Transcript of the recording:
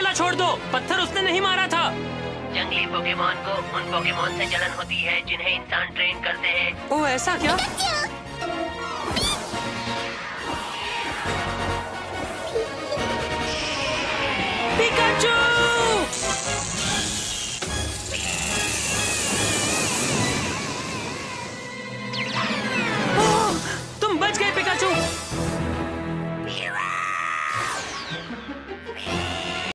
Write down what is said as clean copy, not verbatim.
हौसला छोड़ दो, पत्थर उसने नहीं मारा था। जंगली पोकेमोन को उन पोकेमोन से जलन होती है जिन्हें इंसान ट्रेन करते हैं। ओह ऐसा क्या? पिकाचू!